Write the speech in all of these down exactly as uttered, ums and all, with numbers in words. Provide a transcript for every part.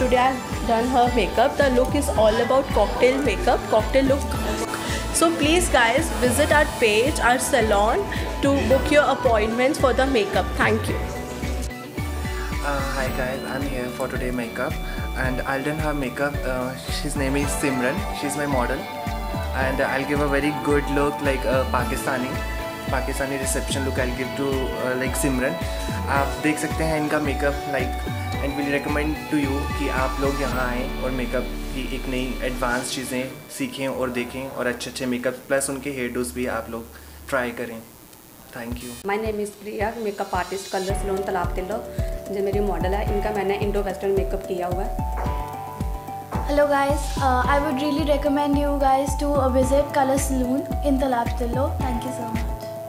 today I've done her makeup. The look is all about cocktail makeup, cocktail look. So please guys, visit our page, our salon to book your appointments for the makeup. Thank you. Uh, hi guys, I'm here for today makeup and I'll done her makeup. Uh, his name is Simran. She's my model and I'll give a very good look like a Pakistani Pakistani reception look I'll give to uh, like Simran. आप देख सकते हैं इनका makeup like and will recommend to you कि आप लोग यहाँ आएँ और makeup की एक नई advanced चीज़ें सीखें और देखें और अच्छे अच्छे makeup plus उनके hair do's भी आप लोग try करें. Thank you. My name is Priya, makeup artist, Color Salon तालाब तिल्लो. जो मेरी मॉडल है इनका मैंने इंडो वेस्टर्न मेकअप किया हुआ है. Hello guys, uh, I would really recommend you guys to uh, visit Color Salon in Talab Tillo. Thank you so much.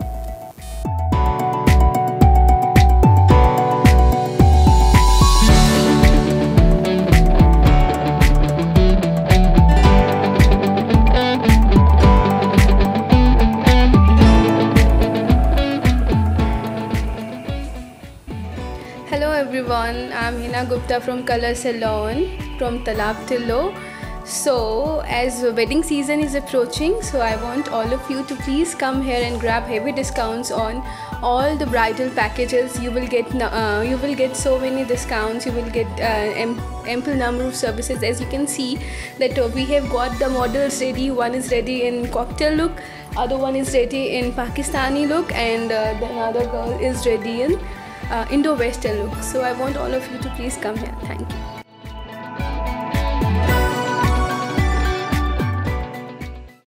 Hello everyone, I'm Hina Gupta from Color Salon from Talab Tillo. So as wedding season is approaching, so I want all of you to please come here and grab heavy discounts on all the bridal packages. You will get uh, you will get so many discounts. You will get uh, ample number of services. As you can see that uh, we have got the models ready. One is ready in cocktail look, other one is ready in Pakistani look, and uh, the another girl is ready in Uh, Indo-Western look. So I want all of you to please come here. Thank you.